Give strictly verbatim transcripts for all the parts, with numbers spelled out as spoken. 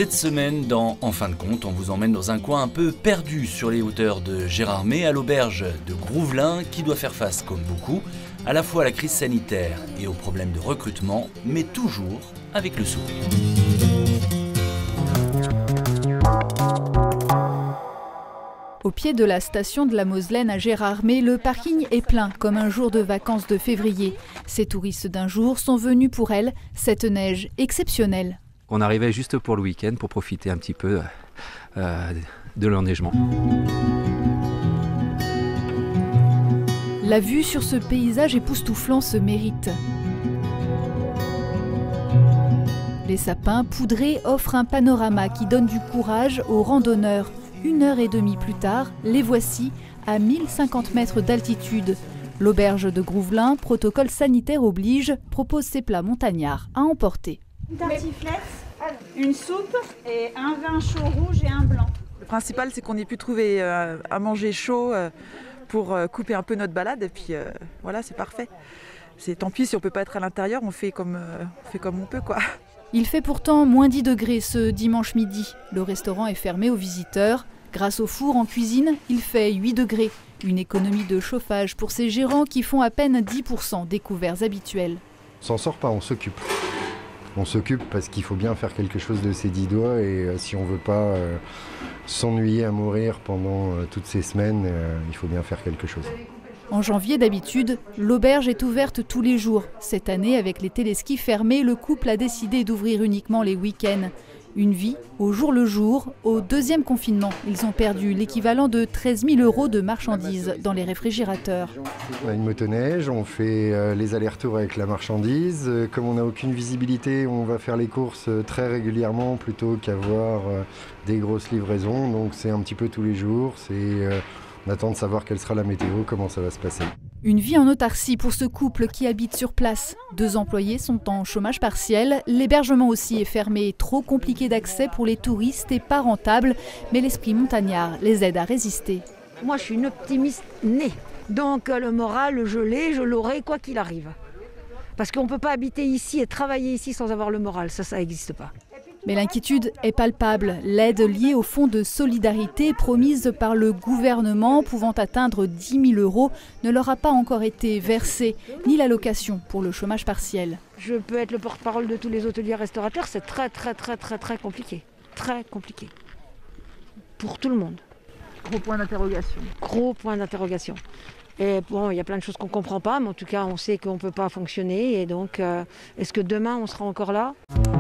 Cette semaine, dans En fin de compte, on vous emmène dans un coin un peu perdu sur les hauteurs de Gérardmer, à l'auberge de Grouvelin, qui doit faire face, comme beaucoup, à la fois à la crise sanitaire et aux problèmes de recrutement, mais toujours avec le sourire. Au pied de la station de la Moselaine à Gérardmer, le parking est plein comme un jour de vacances de février. Ces touristes d'un jour sont venus pour elle, cette neige exceptionnelle. On arrivait juste pour le week-end pour profiter un petit peu euh, de l'enneigement. La vue sur ce paysage époustouflant se mérite. Les sapins poudrés offrent un panorama qui donne du courage aux randonneurs. Une heure et demie plus tard, les voici à mille cinquante mètres d'altitude. L'auberge de Grouvelin, protocole sanitaire oblige, propose ses plats montagnards à emporter. Une tartiflette, une soupe et un vin chaud rouge et un blanc. Le principal, c'est qu'on ait pu trouver euh, à manger chaud euh, pour euh, couper un peu notre balade. Et puis euh, voilà, c'est parfait. C'est tant pis si on ne peut pas être à l'intérieur, on fait comme, euh, on fait comme on peut, quoi. Il fait pourtant moins dix degrés ce dimanche midi. Le restaurant est fermé aux visiteurs. Grâce au four en cuisine, il fait huit degrés. Une économie de chauffage pour ces gérants qui font à peine dix pour cent des couverts habituels. On s'en sort pas, on s'occupe. On s'occupe parce qu'il faut bien faire quelque chose de ses dix doigts et euh, si on ne veut pas euh, s'ennuyer à mourir pendant euh, toutes ces semaines, euh, il faut bien faire quelque chose. En janvier, d'habitude, l'auberge est ouverte tous les jours. Cette année, avec les téléskis fermés, le couple a décidé d'ouvrir uniquement les week-ends. Une vie au jour le jour. Au deuxième confinement, ils ont perdu l'équivalent de treize mille euros de marchandises dans les réfrigérateurs. On a une motoneige, on fait euh, les allers-retours avec la marchandise. Euh, comme on n'a aucune visibilité, on va faire les courses euh, très régulièrement plutôt qu'avoir euh, des grosses livraisons. Donc c'est un petit peu tous les jours. C'est, euh, on attend de savoir quelle sera la météo, comment ça va se passer. Une vie en autarcie pour ce couple qui habite sur place. Deux employés sont en chômage partiel. L'hébergement aussi est fermé, trop compliqué d'accès pour les touristes et pas rentable. Mais l'esprit montagnard les aide à résister. Moi, je suis une optimiste née. Donc le moral, je l'ai, je l'aurai quoi qu'il arrive. Parce qu'on ne peut pas habiter ici et travailler ici sans avoir le moral. Ça, ça n'existe pas. Mais l'inquiétude est palpable. L'aide liée au fonds de solidarité promise par le gouvernement, pouvant atteindre dix mille euros, ne leur a pas encore été versée, ni l'allocation pour le chômage partiel. Je peux être le porte-parole de tous les hôteliers restaurateurs, c'est très très très très très compliqué. Très compliqué. Pour tout le monde. Gros point d'interrogation. Gros point d'interrogation. Et bon, il y a plein de choses qu'on ne comprend pas, mais en tout cas, on sait qu'on ne peut pas fonctionner. Et donc, euh, est-ce que demain, on sera encore là ?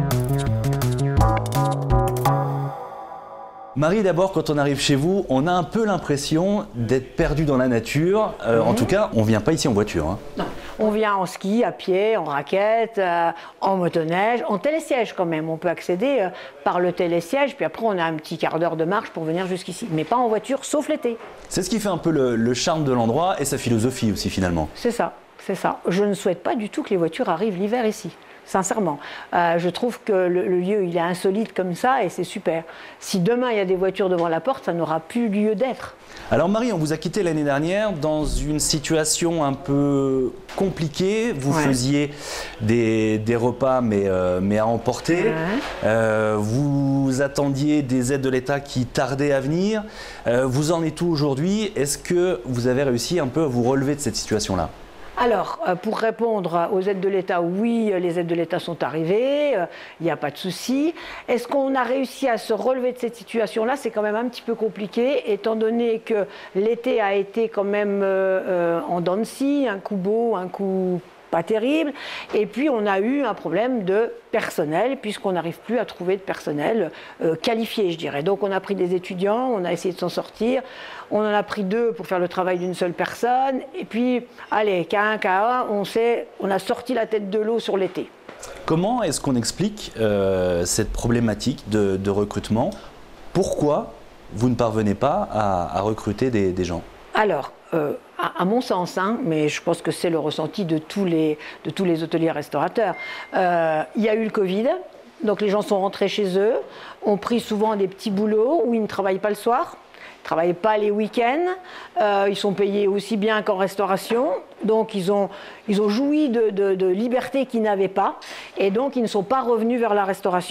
Marie, d'abord, quand on arrive chez vous, on a un peu l'impression d'être perdu dans la nature. Euh, mmh. En tout cas, on ne vient pas ici en voiture. Hein. Non, on vient en ski, à pied, en raquette, euh, en motoneige, en télésiège quand même. On peut accéder euh, par le télésiège, puis après on a un petit quart d'heure de marche pour venir jusqu'ici. Mais pas en voiture, sauf l'été. C'est ce qui fait un peu le, le charme de l'endroit et sa philosophie aussi finalement. C'est ça, c'est ça. Je ne souhaite pas du tout que les voitures arrivent l'hiver ici. Sincèrement, euh, je trouve que le, le lieu il est insolite comme ça et c'est super. Si demain il y a des voitures devant la porte, ça n'aura plus lieu d'être. Alors Marie, on vous a quitté l'année dernière dans une situation un peu compliquée. Vous ouais. faisiez des, des repas mais, euh, mais à emporter. Ouais. Euh, vous attendiez des aides de l'État qui tardaient à venir. Euh, vous en êtes où aujourd'hui? Est-ce que vous avez réussi un peu à vous relever de cette situation-là? Alors, pour répondre aux aides de l'État, oui, les aides de l'État sont arrivées, il n'y a pas de souci. Est-ce qu'on a réussi à se relever de cette situation-là? C'est quand même un petit peu compliqué, étant donné que l'été a été quand même euh, en dents de scie, un coup beau, un coup pas terrible. Et puis, on a eu un problème de personnel, puisqu'on n'arrive plus à trouver de personnel euh, qualifié, je dirais. Donc, on a pris des étudiants, on a essayé de s'en sortir. On en a pris deux pour faire le travail d'une seule personne. Et puis, allez, K un, K un, on, sait, on a sorti la tête de l'eau sur l'été. Comment est-ce qu'on explique euh, cette problématique de, de recrutement? Pourquoi vous ne parvenez pas à, à recruter des, des gens? Alors, euh, à, à mon sens, hein, mais je pense que c'est le ressenti de tous les, de tous les hôteliers restaurateurs, euh, il y a eu le Covid, donc les gens sont rentrés chez eux, ont pris souvent des petits boulots où ils ne travaillent pas le soir, ne travaillent pas les week-ends, euh, ils sont payés aussi bien qu'en restauration, donc ils ont, ils ont joui de, de, de liberté qu'ils n'avaient pas, et donc ils ne sont pas revenus vers la restauration.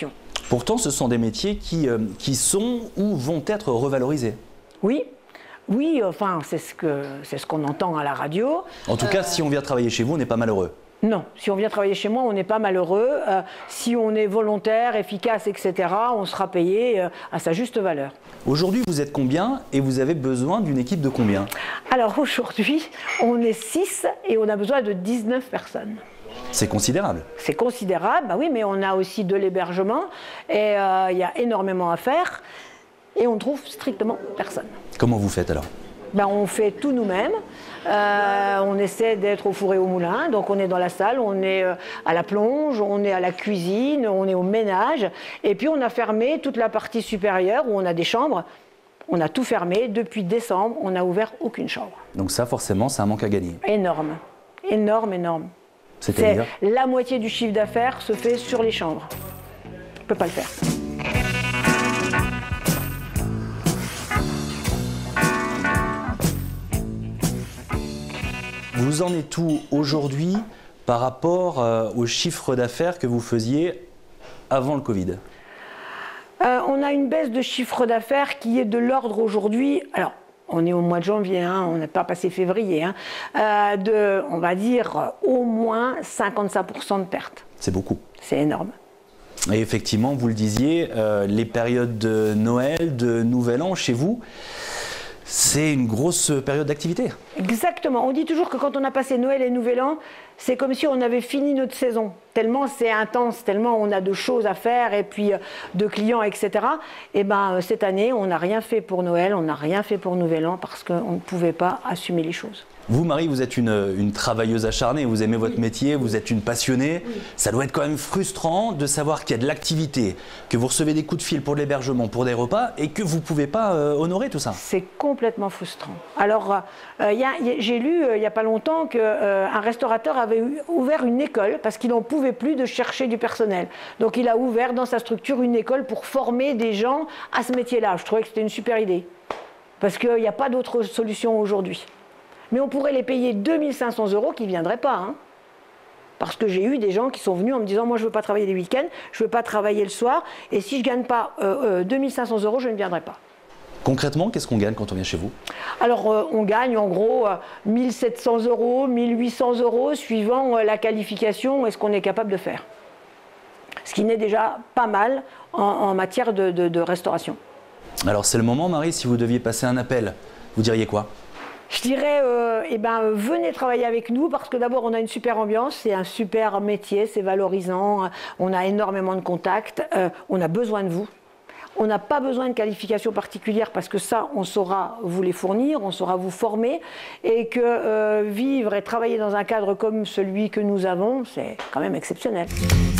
Pourtant, ce sont des métiers qui, euh, qui sont ou vont être revalorisés. Oui. Oui, enfin, c'est ce que, c'est ce qu'on entend à la radio. En tout cas, euh... si on vient travailler chez vous, on n'est pas malheureux. Non, si on vient travailler chez moi, on n'est pas malheureux. Euh, si on est volontaire, efficace, et cetera, on sera payé euh, à sa juste valeur. Aujourd'hui, vous êtes combien et vous avez besoin d'une équipe de combien? Alors aujourd'hui, on est six et on a besoin de dix-neuf personnes. C'est considérable. C'est considérable, bah oui, mais on a aussi de l'hébergement et euh, il y a énormément à faire. Et on ne trouve strictement personne. Comment vous faites alors? Ben, on fait tout nous-mêmes. Euh, on essaie d'être au four et au moulin. Donc on est dans la salle, on est à la plonge, on est à la cuisine, on est au ménage. Et puis on a fermé toute la partie supérieure où on a des chambres. On a tout fermé. Depuis décembre, on n'a ouvert aucune chambre. Donc ça, forcément, c'est un manque à gagner. Énorme. Énorme, énorme. C'est-à-dire? La moitié du chiffre d'affaires se fait sur les chambres. On ne peut pas le faire. Vous en êtes où aujourd'hui par rapport euh, au chiffre d'affaires que vous faisiez avant le Covid? euh, On a une baisse de chiffre d'affaires qui est de l'ordre aujourd'hui, alors on est au mois de janvier, hein, on n'a pas passé février, hein, euh, de, on va dire, au moins cinquante-cinq pour cent de pertes. C'est beaucoup. C'est énorme. Et effectivement, vous le disiez, euh, les périodes de Noël, de Nouvel An chez vous, c'est une grosse période d'activité. Exactement. On dit toujours que quand on a passé Noël et Nouvel An, c'est comme si on avait fini notre saison. Tellement c'est intense, tellement on a de choses à faire et puis de clients, et cetera. Et ben cette année, on n'a rien fait pour Noël, on n'a rien fait pour Nouvel An parce qu'on ne pouvait pas assumer les choses. Vous, Marie, vous êtes une, une travailleuse acharnée, vous aimez votre métier, vous êtes une passionnée. Oui. Ça doit être quand même frustrant de savoir qu'il y a de l'activité, que vous recevez des coups de fil pour l'hébergement, pour des repas, et que vous ne pouvez pas euh, honorer tout ça. C'est complètement frustrant. Alors, euh, y a, y a, j'ai lu euh, il n'y a pas longtemps qu'un euh, restaurateur avait eu, ouvert une école parce qu'il n'en pouvait plus de chercher du personnel. Donc, il a ouvert dans sa structure une école pour former des gens à ce métier-là. Je trouvais que c'était une super idée, parce qu'il n'y a pas d'autre solution aujourd'hui. Mais on pourrait les payer deux mille cinq cents euros qui ne viendraient pas. Hein. Parce que j'ai eu des gens qui sont venus en me disant « Moi, je ne veux pas travailler les week-ends, je ne veux pas travailler le soir, et si je ne gagne pas euh, euh, deux mille cinq cents euros, je ne viendrai pas. » Concrètement, qu'est-ce qu'on gagne quand on vient chez vous? Alors, euh, on gagne en gros euh, mille sept cents euros, mille huit cents euros, suivant euh, la qualification et ce qu'on est capable de faire. Ce qui n'est déjà pas mal en, en matière de, de, de restauration. Alors, c'est le moment, Marie, si vous deviez passer un appel, vous diriez quoi? Je dirais, euh, eh ben, venez travailler avec nous parce que d'abord on a une super ambiance, c'est un super métier, c'est valorisant, on a énormément de contacts, euh, on a besoin de vous. On n'a pas besoin de qualification particulière parce que ça, on saura vous les fournir, on saura vous former et que euh, vivre et travailler dans un cadre comme celui que nous avons, c'est quand même exceptionnel.